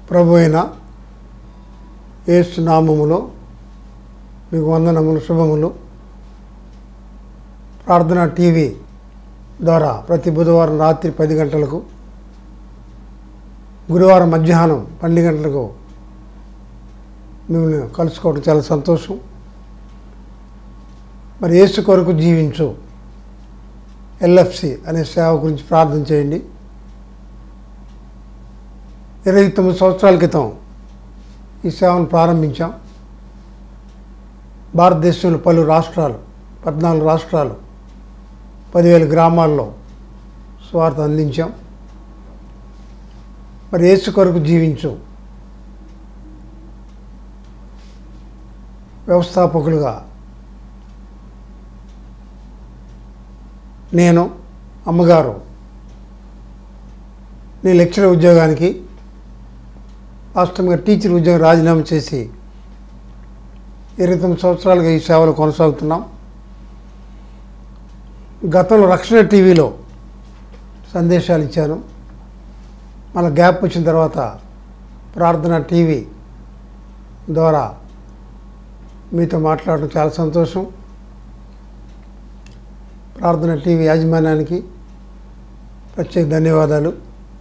ప్రభు అయిన యేసు నామములో మీకు వందనములు, శుభములు. ప్రార్థన టీవీ ద్వారా ప్రతి బుధవారం రాత్రి 10 గంటలకు, గురువారం మధ్యాహ్నం 12 గంటలకు మిమ్మల్ని కలుసుకోవడం చాలా సంతోషం. మరి యేసు కొరకు జీవించు ఎల్ఎఫ్సి అనే సేవ గురించి ప్రార్థన చేయండి. 29 సంవత్సరాల క్రితం ఈ సేవను ప్రారంభించాం. భారతదేశంలో పలు రాష్ట్రాలు, 14 రాష్ట్రాలు, 10,000 గ్రామాల్లో సువార్త అందించాం. మరి యేసు కొరకు జీవించు వ్యవస్థాపకులుగా నేను, అమ్మగారు నీ లెక్చరర్ ఉద్యోగానికి, వాస్తవంగా టీచర్ ఉద్యోగం రాజీనామా చేసి 29 సంవత్సరాలుగా ఈ సేవలు కొనసాగుతున్నాం. గతంలో రక్షణ టీవీలో సందేశాలు ఇచ్చాను. మళ్ళీ గ్యాప్ వచ్చిన తర్వాత ప్రార్థన టీవీ ద్వారా మీతో మాట్లాడడం చాలా సంతోషం. ప్రార్థన టీవీ యాజమాన్యానికి ప్రత్యేక ధన్యవాదాలు.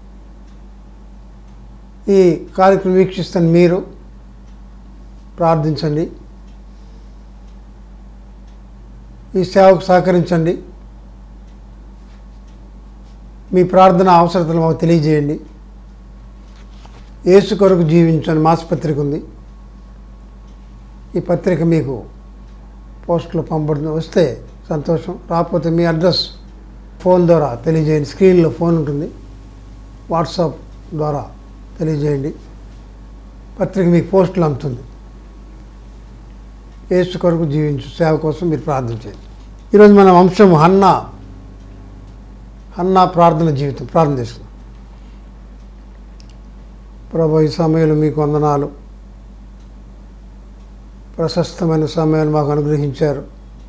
ఈ కార్యక్రమం వీక్షిస్తున్న మీరు ప్రార్థించండి, ఈ సేవకు సహకరించండి. మీ ప్రార్థన అవసరతలు మాకు తెలియజేయండి. యేసు కొరకు జీవించని మాసపత్రిక ఉంది. ఈ పత్రిక మీకు పోస్టులో పంపబడుతుంది. వస్తే సంతోషం, రాకపోతే మీ అడ్రస్ ఫోన్ ద్వారా తెలియజేయండి. స్క్రీన్లో ఫోన్ ఉంటుంది, వాట్సాప్ ద్వారా తెలియజేయండి. పత్రిక మీకు పోస్టులు అందుతుంది. యేసు కొరకు జీవించు సేవ కోసం మీరు ప్రార్థన చేయండి. ఈరోజు మన అంశం హన్నా ప్రార్థన జీవితం. ప్రార్థన చేస్తున్నాం. ప్రభు, ఈ సమయంలో మీకు వందనాలు. ప్రశస్తమైన సమయాన్ని మాకు అనుగ్రహించారు.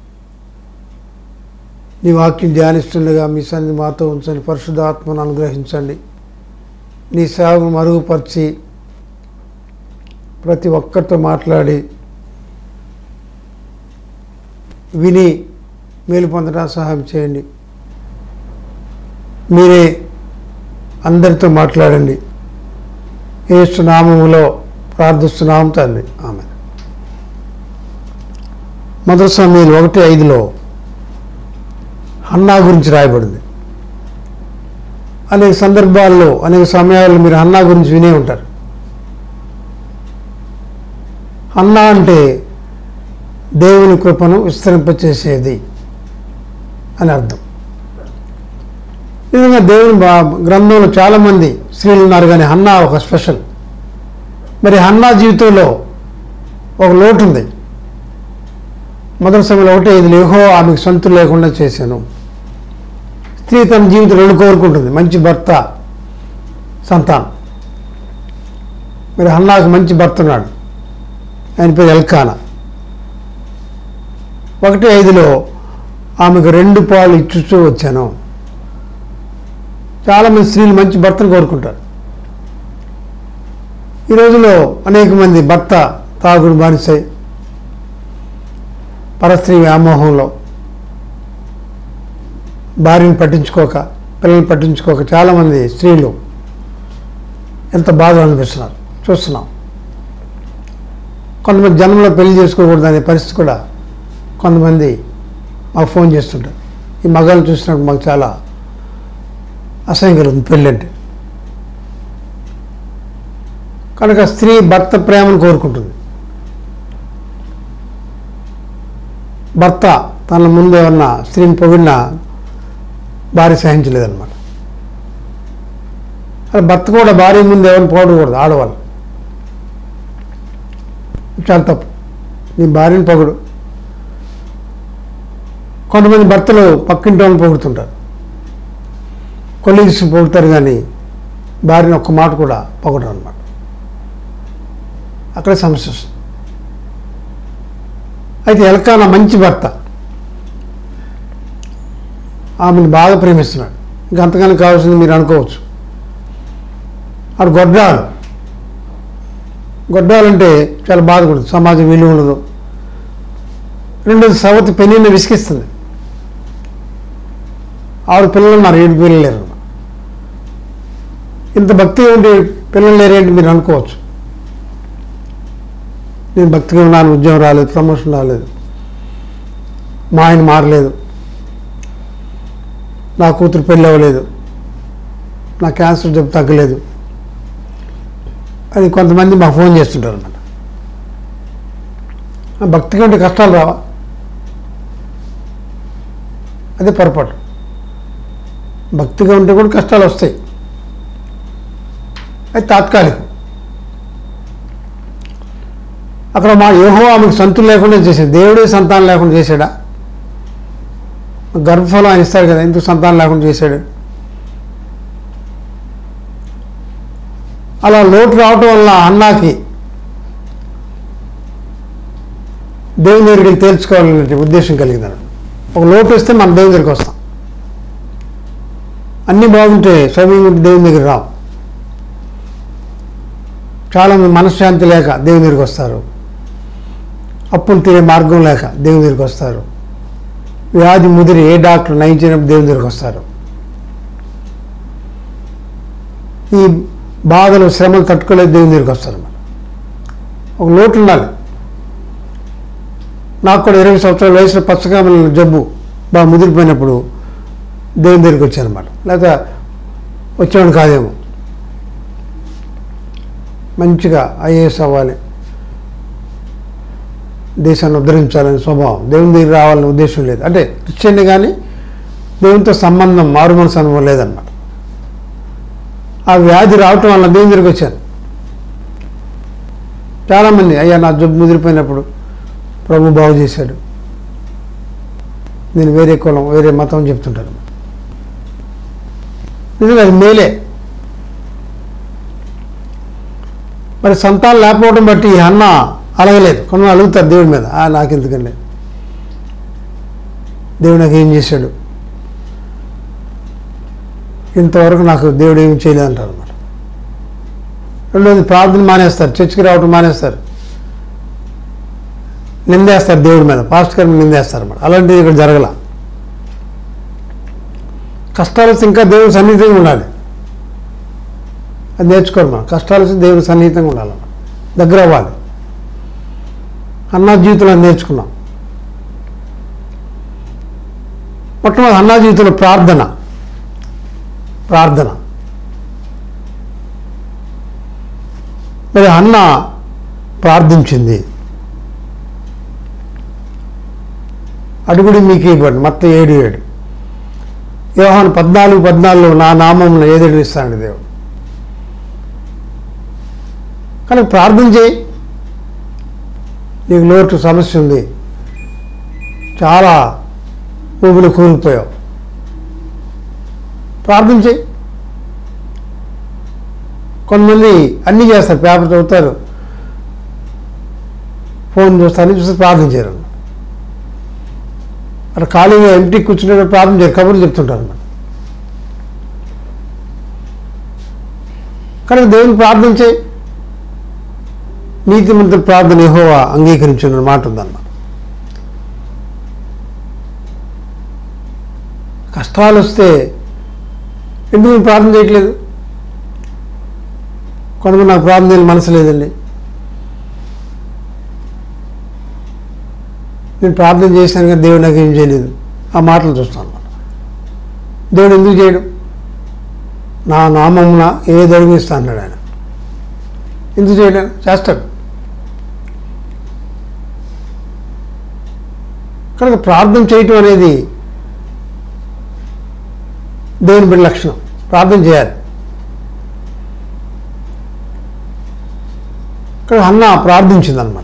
నీ వాక్యం ధ్యానిస్తుండగా మీ సన్నిధి మాతో ఉంచండి. పరిశుద్ధాత్మను అనుగ్రహించండి. నీ సేవను మరుగుపరిచి ప్రతి ఒక్కరితో మాట్లాడి విని మేలు పొందడానికి సహాయం చేయండి. మీరే అందరితో మాట్లాడండి. యేసు నామములో ప్రార్థిస్తున్నాం తండ్రి, ఆమేన్. మొదటి సమూయేలు 1:5 హన్నా గురించి రాయబడింది. అనేక సందర్భాల్లో, అనేక సమయాల్లో మీరు హన్నా గురించి వినే ఉంటారు. హన్నా అంటే దేవుని కృపను విస్తరింపచేసేది అని అర్థం. నిజంగా దేవుని గ్రంథంలో చాలామంది స్త్రీలు ఉన్నారు, కానీ హన్నా ఒక స్పెషల్. మరి హన్నా జీవితంలో ఒక లోటు ఉంది. మొదటి సమయంలో 1:5 యెహోవా ఆమెకు సంతులు లేకుండా చేశాను. స్త్రీ తన జీవితం 2 కోరుకుంటుంది: మంచి భర్త, సంతానం. మరి హన్నాకు మంచి భర్త ఉన్నాడు, ఆయన పేరు ఎల్కానా. 1:5 ఆమెకు 2 పాలు ఇచ్చుతూ వచ్చాను. చాలామంది స్త్రీలు మంచి భర్తను కోరుకుంటారు. ఈ రోజులో అనేక మంది భర్త తాగుడు బానిసై పరస్త్రీ వ్యామోహంలో భార్యను పట్టించుకోక, పిల్లల్ని పట్టించుకోక చాలామంది స్త్రీలు ఎంత బాధ అనిపిస్తున్నారు, చూస్తున్నాం. కొంతమంది జన్మలో పెళ్లి చేసుకోకూడదు అనే పరిస్థితి కూడా కొంతమంది మాకు ఫోన్ చేస్తుంటారు. ఈ మగాళ్ళు చూసినప్పుడు మాకు చాలా అసహ్యం కలుగుతుంది పెళ్ళంటే. కనుక స్త్రీ భర్త ప్రేమను కోరుకుంటుంది. భర్త తన ముందు ఏమన్నా స్త్రీని పొగిడినా భార్య సహించలేదన్నమాట. అలా భర్త కూడా భార్య ముందు ఎవరిని పొగడకూడదు. ఆడవాళ్ళు చాలా తప్పు. నీ భార్యను పొగడు. కొంతమంది భర్తలు పక్కింటి వాళ్ళని పొగుడుతుంటారు, కొలీగ్స్ పొగుడతారు, కానీ భార్యను ఒక్క మాట కూడా పొగడరు అన్నమాట. అక్కడే సమస్య వస్తుంది. అయితే ఎల్కానా మంచి భర్త, ఆమెను బాగా ప్రేమిస్తున్నాడు. ఇంకంతగానే కావాల్సింది మీరు అనుకోవచ్చు. ఆడు గొడ్రాలు, గొడ్డాలంటే చాలా బాధపడుతుంది, సమాజం విలువ ఉండదు. రెండోది సవతి పెళ్ళిని విసిగిస్తుంది. ఆవిడ పిల్లలు ఉన్నారు, 7 పిల్లలు లేరు. ఇంత భక్తిగా ఉంటే పిల్లలు లేరేంటి మీరు అనుకోవచ్చు. నేను భక్తిగా ఉన్నాను, ఉద్యోగం రాలేదు, ప్రమోషన్ రాలేదు, మా ఆయన మారలేదు, నా కూతురు పెళ్ళి అవ్వలేదు, నా క్యాన్సర్ జబ్బు తగ్గలేదు, అది కొంతమంది మాకు ఫోన్ చేస్తుంటారు అన్నమాట. భక్తిగా ఉంటే కష్టాలు రావా? అదే పొరపాటు. భక్తిగా ఉంటే కూడా కష్టాలు వస్తాయి, అది తాత్కాలికం. అక్కడ మా యెహోవా ఆమెకు సంతులు లేకుండా చేశాడు. దేవుడే సంతానం లేకుండా చేశాడా? గర్భఫలం ఆయన ఇస్తాడు కదా, ఎందుకు సంతానం లేకుండా చేశాడు? అలా లోటు రావటం వల్ల అన్నాకి దేవుని దగ్గరికి తేల్చుకోవాలనే ఉద్దేశం కలిగింది. ఒక లోటు వస్తే మనం దేవుని దగ్గరికి వస్తాం. అన్నీ బాగుంటే స్వయంగా ఉంటే దేవుని దగ్గర రావు. చాలామంది మనశ్శాంతి లేక దేవుని దగ్గరికి వస్తారు, అప్పులు తీరే మార్గం లేక దేవుని దగ్గరికి వస్తారు, వ్యాధి ముదిరి ఏ డాక్టర్ నయించినప్పుడు దేవుని దగ్గరికి వస్తారు. ఈ బాధలు శ్రమలు తట్టుకోలేదు, దేవుని దగ్గరికి వస్తారు. ఒక లోటు ఉండాలి. నాకు కూడా 20 సంవత్సరాల వయసులో పచ్చకామల జబ్బు బాగా ముదిరిపోయినప్పుడు దేవుని దగ్గరికి వచ్చానమాట. లేకపోతే వచ్చేవాడు కాదేమో. మంచిగా ఐఏఎస్ అవ్వాలి, దేశాన్ని ఉద్ధరించాలనే స్వభావం, దేవుని దగ్గర రావాలనే ఉద్దేశం లేదు. అంటే క్రిస్టియన్ కానీ దేవునితో సంబంధం మారు మనసు అనుభవం లేదన్నమాట. ఆ వ్యాధి రావటం వల్ల దేవుని దగ్గరికి వచ్చాను. చాలామంది అయ్యా నా జబ్బు ముదిరిపోయినప్పుడు ప్రభు బాగు చేశాడు, నేను వేరే కులం వేరే మతం చెప్తుంటాను. నిజంగా అది మేలే. మరి సంతానం లేకపోవడం బట్టి ఈ అన్న అలగలేదు. కొంతమంది అలుగుతారు దేవుడి మీద, నాకు ఎందుకండి, దేవుడు నాకు ఏం చేశాడు, ఇంతవరకు నాకు దేవుడు ఏమి చేయలేదంటారు అన్నమాట. రెండోది ప్రార్థన మానేస్తారు, చర్చికి రావటం మానేస్తారు, నిందేస్తారు దేవుడి మీద, పాస్టర్ గారి మీద నిందేస్తారు అన్నమాట. అలాంటిది ఇక్కడ జరగల. కష్టాలు వస్తే ఇంకా దేవుని సన్నిహితంగా ఉండాలి, అది నేర్చుకోవాలి మనం. కష్టాలు వస్తే దేవుని సన్నిహితంగా ఉండాలన్నమాట, దగ్గర అవ్వాలి. అన్నా జీవితంలో నేర్చుకున్నాం. మొట్టమొదటి అన్నా జీవితంలో ప్రార్థన. మరి అన్న ప్రార్థించింది. అడుగుడి మీకు ఇవ్వండి, మొత్తం 7:7. యోహాను 14:14 నా నామమున ఏదైనా ఇస్తాడు దేవుడు. కానీ ప్రార్థన చేయి. నీకు లోటు సమస్య ఉంది, చాలా ఊబిలో కూలిపోయావు, ప్రార్థన చేయి. కొంతమంది అన్నీ చేస్తారు, పేపర్ చదువుతారు, ఫోన్ చూస్తారు, అన్నీ చూస్తే ప్రార్థన చేయరు. అక్కడ ఖాళీగా ఇంటికి కూర్చునే ప్రార్థన చేయరు, కబుర్లు చెప్తుంటారు అన్నమాట. కానీ దేవుని ప్రార్థన చేయి. నీతిమంతుల ప్రార్థన యెహోవా అంగీకరించిన మాట ఉందన్నమాట. కష్టాలు వస్తే ఎందుకు నేను ప్రార్థన చేయట్లేదు? కొంతమంది నాకు ప్రార్థన చేయాలని మనసు లేదండి, నేను ప్రార్థన చేశాను కానీ దేవుడు నాకు ఏం చేయలేదు, ఆ మాటలు చూస్తాను అన్నమాట. దేవుడు ఎందుకు చేయడు? నా నామమున ఏది అడుగుస్తా అన్నాడు ఆయన. ఎందుకు చేయలేదు? చేస్తాడు. కనుక ప్రార్థన చేయటం అనేది దేవుని బిడ్డ లక్షణం. ప్రార్థన చేయాలి. కానీ అన్న ప్రార్థించింది అన్నమాట.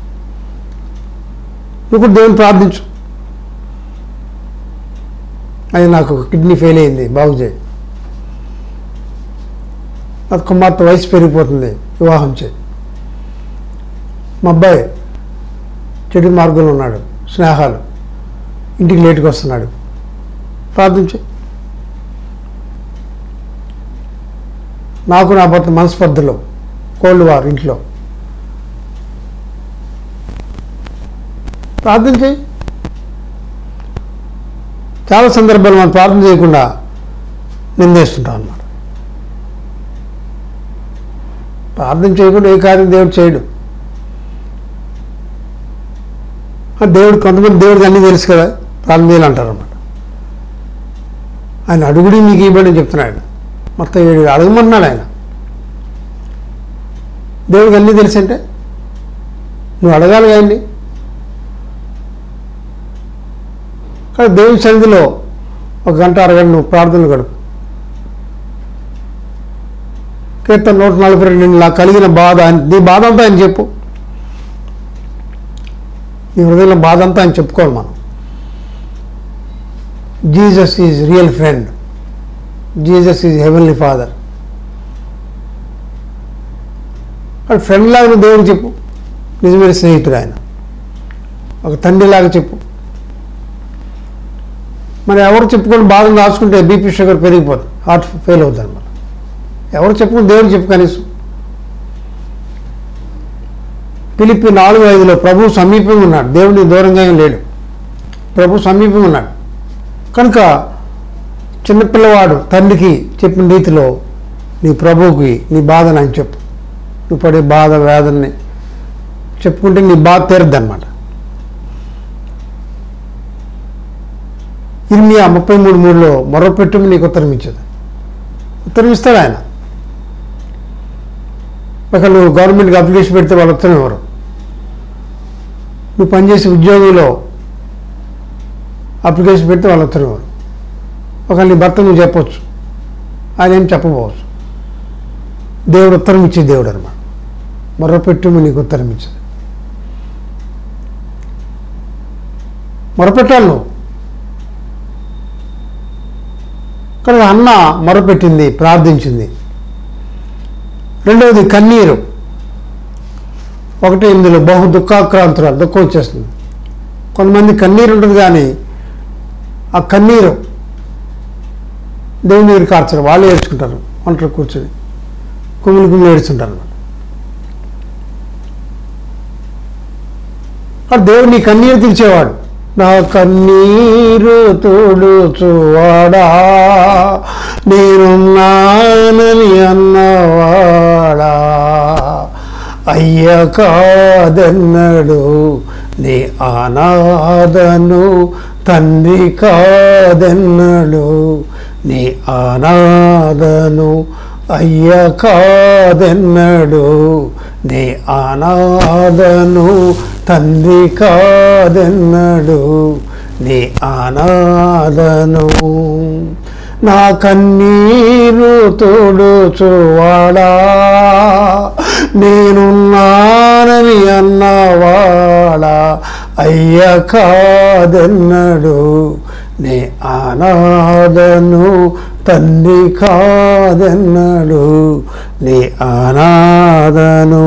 నువ్వు కూడా దేవుని ప్రార్థించు, అది నాకు కిడ్నీ ఫెయిల్ అయింది, బాగు చేయి, నాకు కుమార్తె వయసు పెరిగిపోతుంది, వివాహం చేయి, మా అబ్బాయి చెడు మార్గంలో ఉన్నాడు, స్నేహాలు, ఇంటికి లేటుగా వస్తున్నాడు, ప్రార్థించు. నాకు నా భర్త మనస్పర్ధలో, కోల్డ్ వార్ ఇంట్లో, ప్రార్థన చేయి. చాలా సందర్భాలు మనం ప్రార్థన చేయకుండా నిందేస్తుంటాం అన్నమాట. ప్రార్థన చేయకుండా ఏ కార్యం దేవుడు చేయడు. దేవుడు కొంతమంది దేవుడికి అన్నీ తెలుసు కదా, ప్రార్థన చేయాలంటారు అన్నమాట. ఆయన అడుగుడి నీకు ఇవ్వడని చెప్తున్నాడు. మొత్తం 7 అడగమన్నాడు ఆయన. దేవుడికి అన్నీ తెలుసు అంటే నువ్వు అడగాలి కానీ. కానీ దేవుని సన్నిధిలో 1 గంట 1 గంట నువ్వు ప్రార్థనలు గడుపు. కీర్తన 142 నాకు కలిగిన బాధ, నీ బాధ అంతా ఆయన చెప్పు. నీ హృదయంలో బాధ అంతా ఆయన చెప్పుకోవాలి మనం. Jesus is real friend, Jesus is heavenly father. అక్కడ ఫ్రెండ్ లాగా నువ్వు దేవుడికి చెప్పు. నిజమైన స్నేహితుడు ఆయన, ఒక తండ్రిలాగా చెప్పు. మరి ఎవరు చెప్పుకొని బాధను దాచుకుంటే బీపీ షుగర్ పెరిగిపోతుంది, హార్ట్ ఫెయిల్ అవుతుంది అన్నమాట. ఎవరు చెప్పుకుని దేవుడు చెప్పు కనీసం. ఫిలిప్పీ 4:5 ప్రభు సమీపంగా ఉన్నాడు, దేవుడిని దూరంగా ఏం లేడు, ప్రభు సమీపంగా ఉన్నాడు. కనుక చిన్నపిల్లవాడు తండ్రికి చెప్పిన రీతిలో నీ ప్రభువుకి నీ బాధను ఆయన చెప్పు. నువ్వు పడే బాధ వేదనని చెప్పుకుంటే నీ బాధ తీరద్దు అన్నమాట. ఇర్మియా 33:3 మొర్రపెట్టుము నీకు ఉత్తరం ఇచ్చేది. ఉత్తరం ఇస్తాడు ఆయన. అక్కడ నువ్వు గవర్నమెంట్కి అప్లికేషన్ పెడితే వాళ్ళు ఉత్తరం ఇవ్వరు. నువ్వు పనిచేసే ఉద్యోగంలో అప్లికేషన్ పెడితే వాళ్ళు ఉత్తరం ఇవ్వరు. ఒకవేళ నీ భర్త నువ్వు చెప్పవచ్చు, ఆయన ఏం చెప్పకపోవచ్చు. దేవుడు ఉత్తరం ఇచ్చే దేవుడు అన్నమాట. మొర్రపెట్టుము నీకు ఉత్తరం ఇచ్చేది. మొరపెట్టాలి నువ్వు. కనుక అన్న మొరపెట్టింది, ప్రార్థించింది. రెండవది కన్నీరు. 1:8 బహు దుఃఖాక్రాంతురాలు, దుఃఖం వచ్చేస్తుంది. కొంతమంది కన్నీరు ఉంటుంది కానీ ఆ కన్నీరు దేవుని దగ్గర కార్చరు, వాళ్ళు ఏడ్చుకుంటారు. ఒంటరి కూర్చొని కుమిలి ఏడ్చుంటారు అన్నమాట. దేవుడు నీ కన్నీరు తీర్చేవాడు. నా కన్నీరు తుడుచువాడా, నేనున్నానని అన్నవాడా, అయ్య కాదన్నడు నీ అనాథను, తండ్రి కాదన్నడు నీ అనాథను, అయ్య కాదన్నడు నీ అనాథను, తండ్రి కాదన్నడు నీ అనాథను. నా కన్నీరు తోడుచువాడా, నేనున్నానని అన్నవాడా, అయ్య కాదన్నడు నీ అనాథను, తండ్రి కాదన్నడు నీ అనాథను.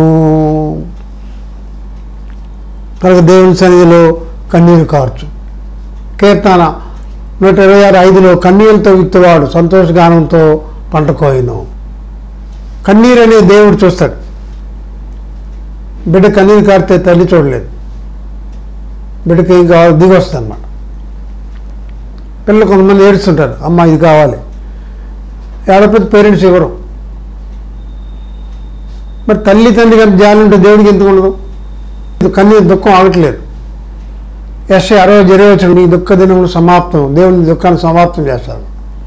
కనుక దేవుని సన్నిధిలో కన్నీరు కార్చు. కీర్తన 126:5 కన్నీరుతో విత్తువాడు సంతోషగానంతో పంట కోయను. కన్నీరు అనే దేవుడు చూస్తాడు. బిడ్డ కన్నీరు కారితే తల్లి చూడలేదు, బిడ్డకి ఏం కావాలి దిగి వస్తుంది అన్నమాట. పిల్లలు కొంతమంది ఏడుస్తుంటారు, అమ్మ ఇది కావాలి, ఏడపోతే పేరెంట్స్ ఇవ్వరు. మరి తల్లి తండ్రి కానీ జాలి ఉంటే దేవుడికి ఎందుకు ఉండదు? కన్నీరు దుఃఖం ఆగట్లేదు. యెషయా 60:20 నీ దుఃఖ దినములు సమాప్తం, దేవుని దుఃఖాన్ని సమాప్తం చేస్తాడు.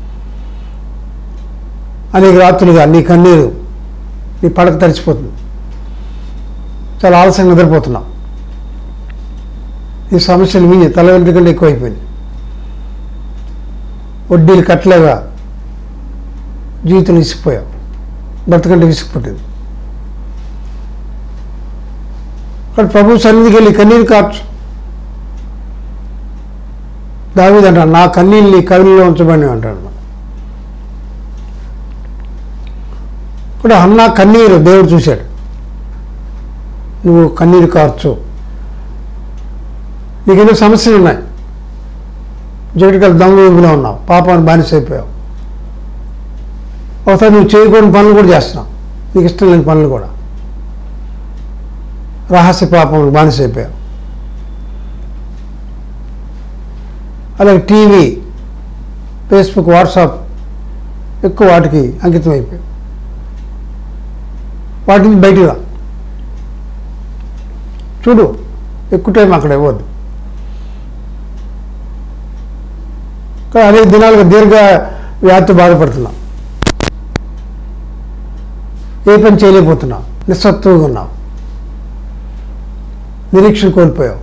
అనేక రాత్రులుగా నీ కన్నీరు నీ పడక తడిచిపోతుంది, చాలా ఆలస్యంగా నిద్రపోతున్నావు. ఈ సమస్యలు మీ తల వెంట్రుకంటే ఎక్కువైపోయింది. వడ్డీలు కట్టలేగా జీవితం విసిగిపోయావు, బ్రతకంటే విసిగిపోతుంది. కానీ ప్రభు సన్నిధికి వెళ్ళి కన్నీరు కార్చు. దావీదు అంటాడు, నా కన్నీళ్ళని కవిలో ఉంచబడి అంటాడు. ఇప్పుడు అన్న కన్నీరు దేవుడు చూశాడు. నువ్వు కన్నీరు కార్చు. నీకు ఎన్నో సమస్యలు ఉన్నాయి. జగటికల్ దొంగ ఊపిలో ఉన్నావు, పాపాన్ని బానిసైపోయావు. ఒకసారి నువ్వు చేయకూడని పనులు కూడా చేస్తున్నావు, నీకు ఇష్టం లేని పనులు కూడా. రహస్య పాపం బానిసైపోయావు. అలాగే టీవీ, ఫేస్బుక్, వాట్సాప్ ఎక్కువ వాటికి అంకితం అయిపోయాయి. వాటిని బయటికి రా, చూడు, ఎక్కువ టైం అక్కడ ఇవ్వద్దు. కానీ అనేక దినాలుగా దీర్ఘ వ్యాధితో బాధపడుతున్నాం, ఏ పని చేయలేకపోతున్నాం, నిస్సత్తుగా ఉన్నాం, నిరీక్షణ కోల్పోయావు.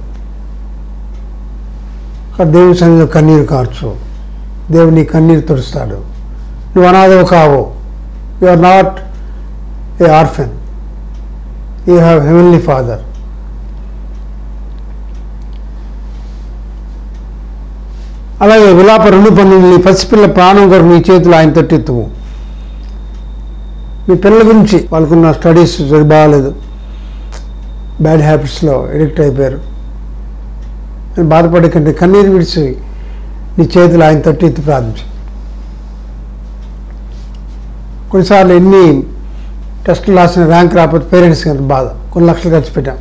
దేవుని సన్నిధిలో కన్నీరు కార్చు, దేవుడు నీ కన్నీరు తుడుస్తాడు. నువ్వు అనాథవు కావు. You are not a orphan, you have heavenly father. అలాగే విలాప 2:12, నీ పసిపిల్ల ప్రాణం కొరకు నీ చేతులు ఆయన తట్టెత్తువు. మీ పిల్లల గురించి, వాళ్ళకున్న స్టడీస్ బాగాలేదు, బ్యాడ్ హ్యాబిట్స్లో ఎడిక్ట్ అయిపోయారు, నేను బాధపడే కంటే కన్నీరు విడిచి నీ చేతులు ఆయన తట్టెత్తి ప్రార్థించు. కొన్నిసార్లు ఎన్ని టెస్టులు రాసిన ర్యాంక్ రాకపోతే పేరెంట్స్ కానీ బాధ, కొన్ని లక్షలు ఖర్చు పెట్టాం.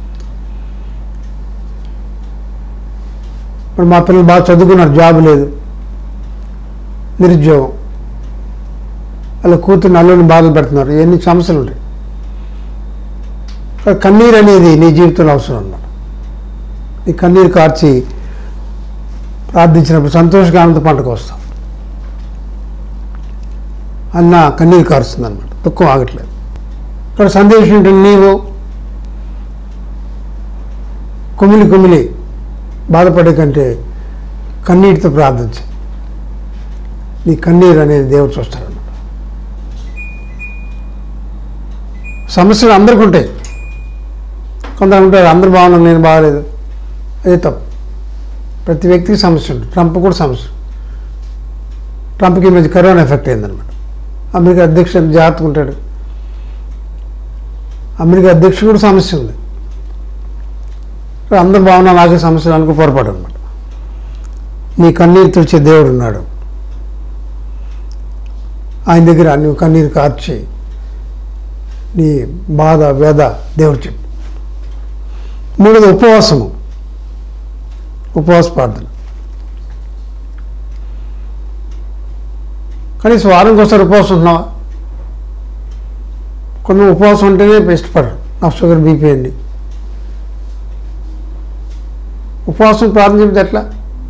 మరి మా పిల్లలు బాగా చదువుకున్నారు, జాబ్ లేదు, నిరుద్యోగం, అలా కూతురు అల్లుని బాధలు పెడుతున్నారు, ఎన్ని సమస్యలు ఉంటాయి. కన్నీరు అనేది నీ జీవితంలో అవసరం అన్నమాట. నీ కన్నీరు కార్చి ప్రార్థించినప్పుడు సంతోషంగా ఆనంద పంటకు వస్తాం. అన్న కన్నీరు కారుస్తుంది అనమాట, దుఃఖం ఆగట్లేదు. ఇక్కడ సందేశం ఏంటంటే, నీవు కుమిలి బాధపడే కంటే కన్నీటితో ప్రార్థించు. నీ కన్నీరు అనేది దేవుడు చూస్తాడన్నమాట. సమస్యలు అందరికీ ఉంటాయి. కొందరు ఉంటారు, అందరూ బాగున్నారు, నేను బాగలేదు, అదే తప్పు. ప్రతి వ్యక్తికి సమస్య ఉంటుంది. ట్రంప్ కూడా సమస్య. ట్రంప్కి ఈ మధ్య కరోనా ఎఫెక్ట్ అయిందనమాట. అమెరికా అధ్యక్షుడు జాగ్రత్తగా ఉంటాడు. అమెరికా అధ్యక్షుడు కూడా సమస్య ఉంది. అందరూ బాగున్నా నాకే సమస్యలు అనుకో పొరపాటు అనమాట. నీ కన్నీరు తుడిచే దేవుడు ఉన్నాడు. ఆయన దగ్గర నువ్వు కన్నీరు కార్చి నీ బాధ వేద దేవుడు చెప్పు. మూడోది ఉపవాసము, ఉపవాస ప్రార్థన. కనీసం వారానికి ఒకసారి ఉపవాసం ఉంటున్నావా? కొన్ని ఉపవాసం ఉంటేనే ఇష్టపడరు, నాకు షుగర్ బీపీ అండి. ఉపవాసం ప్రార్థించే ఎట్లా?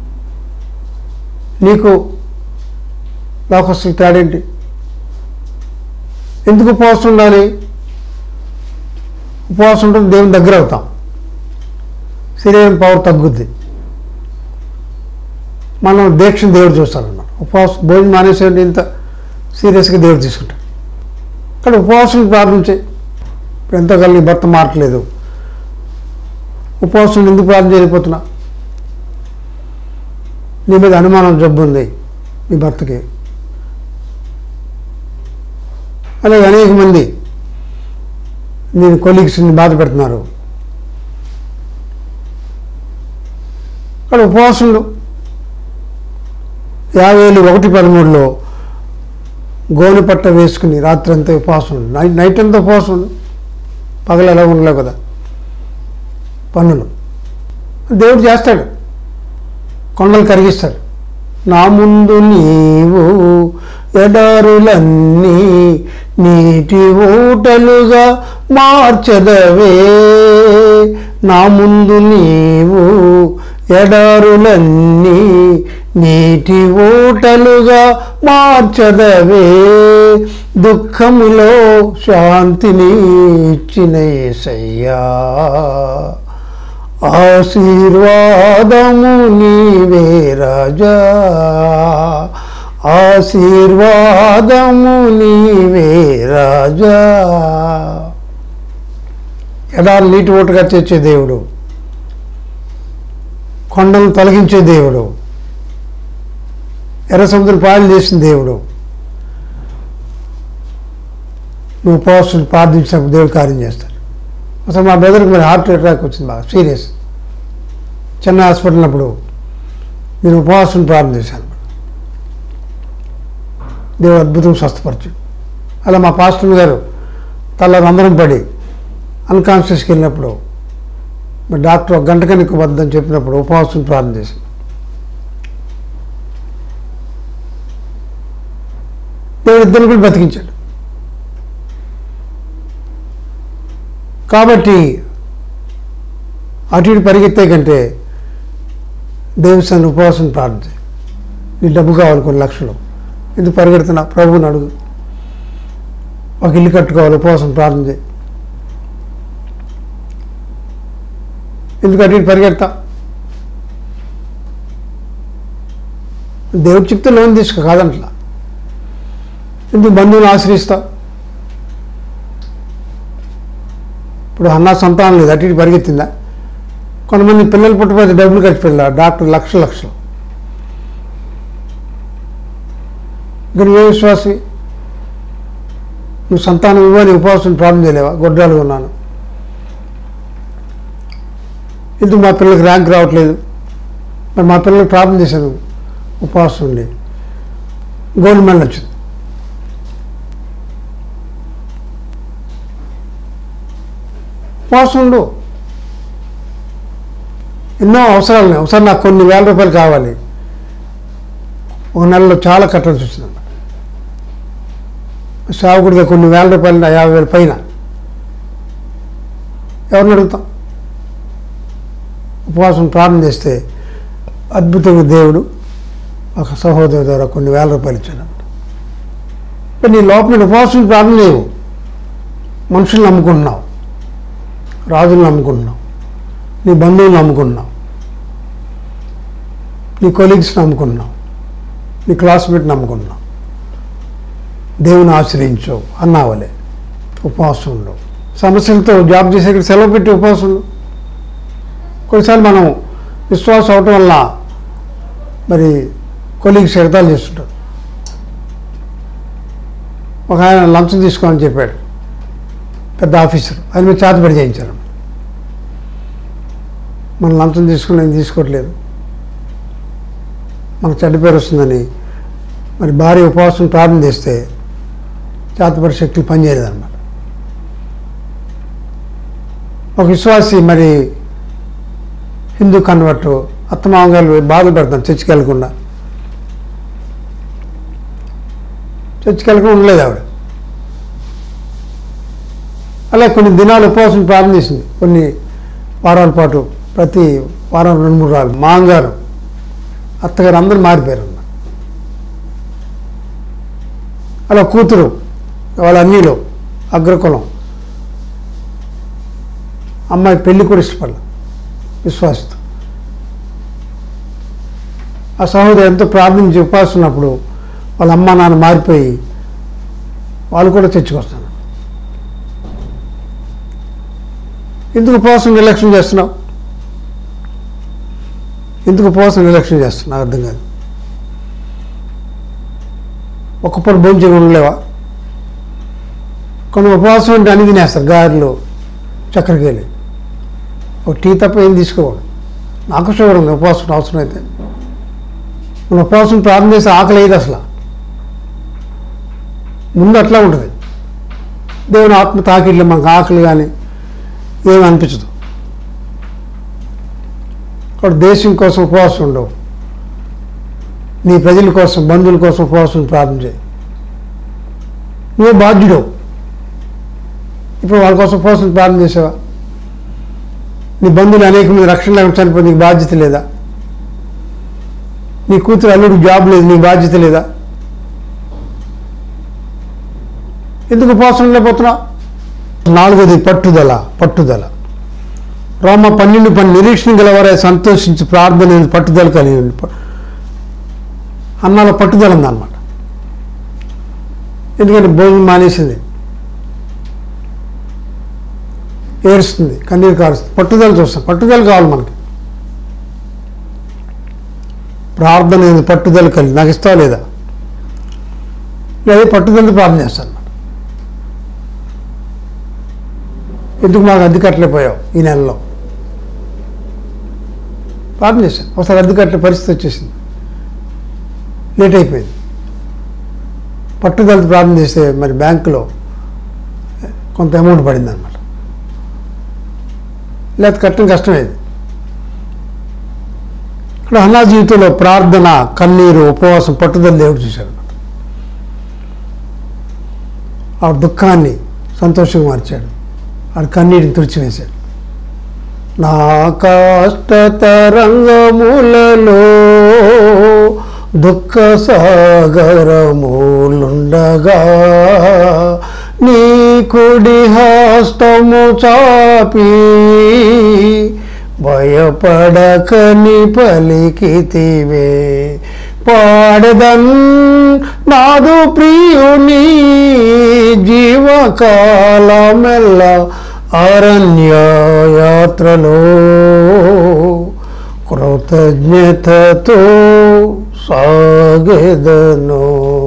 నీకు లోకస్తులు తేడేంటి? ఎందుకు ఉపవాసం ఉండాలి? ఉపవాసం ఉంటే దేవుని దగ్గర అవుతాం, శరీరం పవర్ తగ్గుద్ది, మనం దీక్షను దేవుడు చూస్తాడన్నమాట. ఉపవాసం భోజనం మానేసేయండి, ఇంత సీరియస్గా దేవుడు తీసుకుంటాడు. కానీ ఉపవాసం ప్రార్థించే. ఇప్పుడు ఎంతకాలం నీ భర్త మారట్లేదు, ఉపవాసం ఎందుకు ప్రార్థన చేయలేకపోతున్నా? నీ మీద అనుమానం జబ్బు ఉంది నీ భర్తకి. అలాగే అనేక మంది నేను కొలీగ్స్ని బాధ పెడుతున్నారు. కానీ ఉపవాసంలో 50,1:13 గోనె పట్ట వేసుకుని రాత్రి అంతా ఉపవాసం ఉంది, నైట్ అంతా ఉపవాసం ఉంది, పగలు ఎలా ఉండలేవు కదా పనులు. దేవుడు చేస్తాడు, కొండలు కరిగిస్తాడు. నా ముందు నీవు ఎడారులన్నీ నీటి ఊటలుగా మార్చదవే. నా ముందు నీవు ఎడారులన్నీ నీటి ఊటలుగా మార్చదవే. దుఃఖములో శాంతిని ఇచ్చిన యేసయ్యా, ఆశీర్వాదము నీవే రాజా, ఆశీర్వాదము నీవే రాజా. ఎడారి నీటి ఊటగా తెచ్చే దేవుడు, కొండలు తొలగించే దేవుడు, ఎర్ర సముద్రం పాయలు చేసిన దేవుడు. నువ్వు ఉపవాసం ప్రార్థించినప్పుడు దేవుడు కార్యం చేస్తాడు. అసలు మా బ్రదర్కి మరి హార్ట్ అటాక్ వచ్చింది, బాగా సీరియస్. చెన్నై హాస్పిటల్ అప్పుడు నేను ఉపవాసం ప్రార్థన చేశాను, దేవుడు అద్భుతం స్వస్థపరచాడు. అలా మా పాస్టర్ గారు తల రంధ్రం పడి అన్కాన్షియస్కి వెళ్ళినప్పుడు మరి డాక్టర్ 1 గంట కనుక వద్దని చెప్పినప్పుడు ఉపవాసం ప్రార్థన చేశాను. దేవుడు ఇద్దరిని కూడా బ్రతికించాడు. కాబట్టి అటు ఇటు పరిగెత్తే కంటే దేవుని సన్నిధిలో ఉపవాసం ప్రార్థన చేయి. నీ డబ్బు కావాలి కొన్ని లక్షలు, ఎందుకు పరిగెడుతున్నా? ప్రభువుని అడుగు. ఒక ఇల్లు కట్టుకోవాలి, ఉపవాసం ప్రార్థన చేయి. ఎందుకు అటు ఇటు పరిగెడతా? దేవుడు చెప్తే లోన్ తీసుకో, కాదంట్లా. ఎందుకు బంధువులు ఆశ్రయిస్తా? ఇప్పుడు అన్నా సంతానం లేదు, అటు ఇటు పరిగెత్తిందా? కొంతమంది పిల్లలు పుట్టపోతే డబ్బులు ఖర్చు పెట్టారు, డాక్టర్ లక్షలు. ఇంకా నువ్వే విశ్వాసి? నువ్వు సంతానం ఇవ్వని ఉపవాసం ప్రార్థన చేయలేవా? గొడ్రాలు ఉన్నాను, ఎందుకు మా పిల్లలకి ర్యాంక్ రావట్లేదు? మరి మా పిల్లలకి ప్రార్థన చేశాను, ఉపవాసం ఉండి గోల్డ్ మెడల్ వచ్చింది. ఉపవాసం ఉండు. ఎన్నో అవసరాలు ఉన్నాయి. ఒకసారి నాకు కొన్ని వేల రూపాయలు కావాలి, ఒక నెలలో చాలా కట్టాల్సి వచ్చిందన్నమాట. సేవకుడిగా కొన్ని వేల రూపాయలు, 50,000 పైన. ఎవరిని అడుగుతాం? ఉపవాసం ప్రార్థన చేస్తే అద్భుతంగా దేవుడు ఒక సహోదరు ద్వారా కొన్ని వేల రూపాయలు ఇచ్చాడన్నమాట. నీ లోపల ఉపవాసం ప్రార్థన లేవు, మనుషులు నమ్ముకుంటున్నావు, రాజులు నమ్ముకుంటున్నావు, నీ బంధువులు నమ్ముకుంటున్నావు, నీ కొలీగ్స్ నమ్ముకుంటున్నావు, నీ క్లాస్మేట్ నమ్ముకుంటున్నావు. దేవుని ఆశ్రయించవు అన్నావలే, ఉపవాసం ఉండవు. సమస్యలతో జాబ్ చేసే సెలవు పెట్టి ఉపవాసం ఉండవు. కొన్నిసార్లు మనం విశ్వాసం అవటం వల్ల మరి కొలీగ్స్ ఎగతాలు చేస్తుంటారు. ఒక ఆయన లంచం తీసుకోమని చెప్పాడు, పెద్ద ఆఫీసర్, ఆయన మీద చేతబడి చేయించారు. మనం లంచం తీసుకుని నేను తీసుకోవట్లేదు, మనకు చెడ్డ పేరు వస్తుందని మరి భార్య ఉపవాసం ప్రార్థన చేస్తే చేతబడి శక్తులు పనిచేయలేదన్నమాట. ఒక విశ్వాసి మరి హిందూ కన్వర్ట్, అత్తమామగారు బాధలు పెడతాను, చర్చికి వెళ్ళకుండా ఉండలేదు ఆవిడ. అలా కొన్ని దినాలు ఉపవాసం ప్రార్థన చేసింది, కొన్ని వారాల పాటు. ప్రతి వారం 2-3 రాళ్ళు. మామగారు, అత్తగారు అందరూ మారిపోయారు అన్న. అలా కూతురు, వాళ్ళ అన్నీలో అగ్రకులం అమ్మాయి పెళ్లి కూడా ఇష్టపడలేదు విశ్వాసతో. ఆ సహోదరు ఎంతో ప్రార్థించి ఉపవాసం ఉన్నప్పుడు వాళ్ళ అమ్మ నాన్న మారిపోయి వాళ్ళు కూడా చర్చకొస్తున్నారు. ఎందుకు ఉపవాసం నిర్లక్ష్యం చేస్తున్నావు? ఎందుకు ఉపవాసం నిర్లక్ష్యం చేస్తున్నావు? అర్థం కాదు. ఒక్కప్పుడు భోజనం ఉండలేవా? కొన్ని ఉపవాసం అంటే అన్ని తినేస్తారు, గారెలు, చక్కెరకేళి. ఒక టీ తప్ప ఏం తీసుకోకూడదు. నాకు షుగర్ ఉంది, ఉపవాసం అవసరం అయితే. మన ఉపవాసం ప్రార్థన చేస్తే ఆకలి అయ్యేది అసలు. ముందు అట్లా ఉంటుంది. దేవుని ఆత్మ తాకిట్లు మనకు ఆకలి కానీ ఏమి అనిపించదు. కాబట్టి దేశం కోసం ఉపవాసం ఉండవు, నీ ప్రజల కోసం, బంధువుల కోసం ఉపవాసం ప్రార్థన చేయి. నువ్వే బాధ్యుడు. ఇప్పుడు వాళ్ళ కోసం ఉపవాసం ప్రార్థన చేసావా? నీ బంధువులు అనేక మంది రక్షణ లేకుండా చనిపోతే నీకు బాధ్యత లేదా? నీ కూతురు అల్లుడు జాబ్ లేదు, నీ బాధ్యత లేదా? ఎందుకు ఉపవాసం ఉండలేకపోతున్నావు? 4వది పట్టుదల. రోమ 12 నిరీక్షణ గలవారే సంతోషించి ప్రార్థన పట్టుదల కలిగి అన్నాలో పట్టుదల ఉందన్నమాట. ఎందుకంటే భోజనం మానేసింది, ఏడుస్తుంది, కన్నీరు కారుస్తుంది, పట్టుదల చూస్తాం. పట్టుదల కావాలి మనకి. ప్రార్థన పట్టుదల కలిగి నాకు ఇస్తావా లేదా? లేదా పట్టుదలతో ప్రార్థన చేస్తాను అన్నమాట. ఎందుకు మాకు అద్దె కట్టలేకపోయావు ఈ నెలలో? ప్రార్థన చేశాను. ఒకసారి అద్దె కట్టలే పరిస్థితి వచ్చేసింది, లేట్ అయిపోయింది. పట్టుదలతో ప్రార్థన చేస్తే మరి బ్యాంకులో కొంత అమౌంట్ పడింది అన్నమాట. లేకపోతే కట్టడం కష్టమేది. ఇక్కడ హన్నా జీవితంలో ప్రార్థన, కన్నీరు, ఉపవాసం, పట్టుదల దేవుడు చూశాడు. ఆ దుఃఖాన్ని సంతోషంగా మార్చాడు, ఆ కన్నీటిని తుడిచివేశాడు. నా కష్ట తరంగములలో దుఃఖ సాగరములుండగా నీ కుడి హస్తము చాపి భయపడకని పలికితివే. పాడదన్ నాదు ప్రియుని జీవకాలమెల్ల అరణ్య యాత్రలో కృతజ్ఞతతో సాగెదను,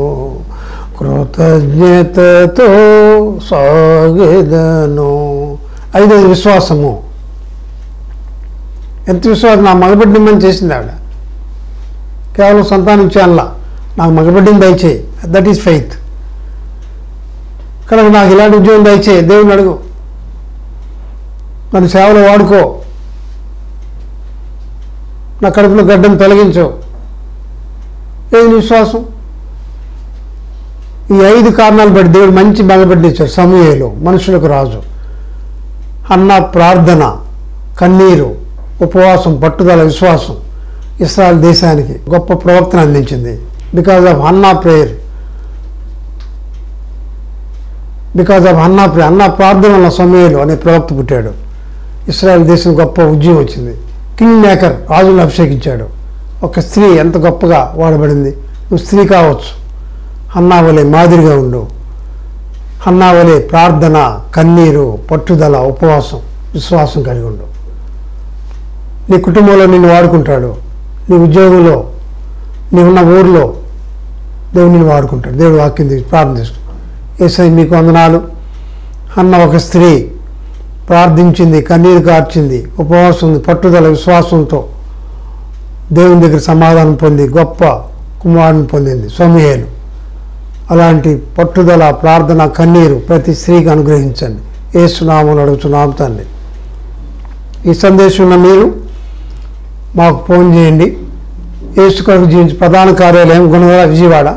కృతజ్ఞతతో సాగెదను. ఐదోది విశ్వాసము. ఎంత విశ్వాసం! నా మగబిడ్డని చేసింది ఆవిడ. కేవలం సంతానం ఇచ్చేలా నాకు మగబిడ్డని దయచేయి, దట్ ఈస్ ఫెయిత్. కనుక నాకు ఇలాంటి ఉద్యోగం దయచేయి, దేవుని అడుగు, నన్ను సేవలో వాడుకో, నా కడుపులో గడ్డను తొలగించు. ఏది విశ్వాసం? ఈ 5 కారణాలు బట్టి దేవుడు మంచి మగబిడ్డని ఇచ్చాడు. సమూయేలు మనుషులకు రాజు, హన్నా ప్రార్థన, కన్నీరు, ఉపవాసం, పట్టుదల, విశ్వాసం ఇశ్రాయేలు దేశానికి గొప్ప ప్రవక్తను అందించింది. Because of Hannah prayer, Hannah ప్రార్థన వల్ల సమూయేలు అనే ప్రవక్త పుట్టాడు. ఇశ్రాయేలు దేశం గొప్ప ఉద్యమం వచ్చింది. కింగ్ మేకర్, రాజులను అభిషేకించాడు. ఒక స్త్రీ ఎంత గొప్పగా వాడబడింది. నువ్వు స్త్రీ కావచ్చు, హన్నా వలె మాదిరిగా ఉండు. హన్నా వలె ప్రార్థన, కన్నీరు, పట్టుదల, ఉపవాసం, విశ్వాసం కలిగి ఉండు. నీ కుటుంబంలో నిన్ను వాడుకుంటాడు. నీ ఉద్యోగంలో, నీవున్న ఊరిలో దేవుడు నిన్ను వాడుకుంటాడు. దేవుడు వాక్యం ప్రార్థన చేస్తాడు. యేసయ్య మీకు వందనాలు. అన్న ఒక స్త్రీ ప్రార్థించింది, కన్నీరు కార్చింది, ఉపవాసం, పట్టుదల, విశ్వాసంతో దేవుని దగ్గర సమాధానం పొంది గొప్ప కుమారుని పొందింది సమూయేలు. అలాంటి పట్టుదల, ప్రార్థన, కన్నీరు ప్రతి స్త్రీకి అనుగ్రహించండి. యేసు నామమున అడుగుచున్నాము తండ్రి. ఈ సందేశంలో మీరు మాకు ఫోన్ చేయండి. యేసు కొరకు జీవించి ప్రధాన కార్యాలయం గుణదల విజయవాడ,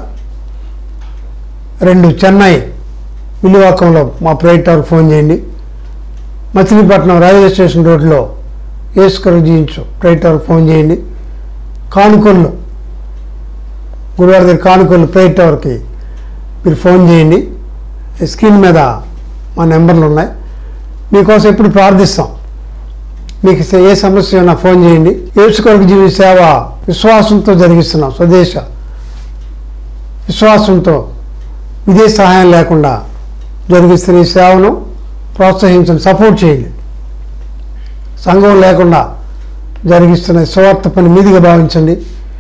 2 చెన్నై విలువాకంలో మా ప్రైవేట్ టవర్కి ఫోన్ చేయండి. మచిలీపట్నం రైల్వే స్టేషన్ రోడ్లో యేసు కొరకు జీవించు ప్రైవేట్ టవర్కి ఫోన్ చేయండి. కానుకొల్లు, గురువారి దగ్గర కానుకొల్లు ప్రైవేట్ టవర్కి మీరు ఫోన్ చేయండి. స్క్రీన్ మీద మా నెంబర్లు ఉన్నాయి. మీకోసం ఎప్పుడు ప్రార్థిస్తాం. మీకు ఏ సమస్య ఉన్నా ఫోన్ చేయండి. యేసు కొరకు జీవి సేవ విశ్వాసంతో జరిగిస్తున్నాం. స్వదేశ విశ్వాసంతో, విదేశీ సహాయం లేకుండా జరిగిస్తున్న ఈ సేవను ప్రోత్సహించండి, సపోర్ట్ చేయండి. సంఘం లేకుండా జరిగిస్తున్న స్వార్థ పని మీదిగా భావించండి.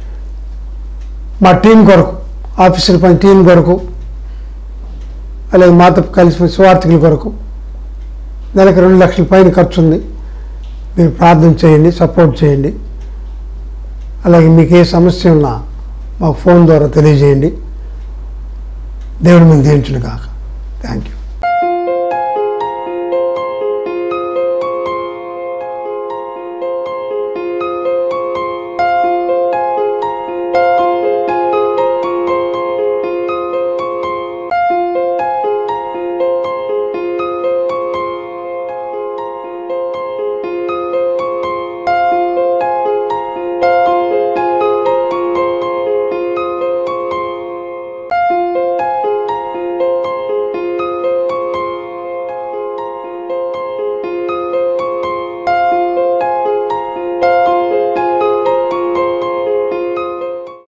మా టీం కొరకు, ఆఫీసుల పని టీం కొరకు, అలాగే మాతో కలిసి స్వార్థికుల కొరకు నెలకు 2 లక్షల పైన ఖర్చు ఉంది. మీరు ప్రార్థన చేయండి, సపోర్ట్ చేయండి. అలాగే మీకు ఏ సమస్య ఉన్నా మాకు ఫోన్ ద్వారా తెలియజేయండి. దేవుడు మీకు దీవించును గాక. Thank you.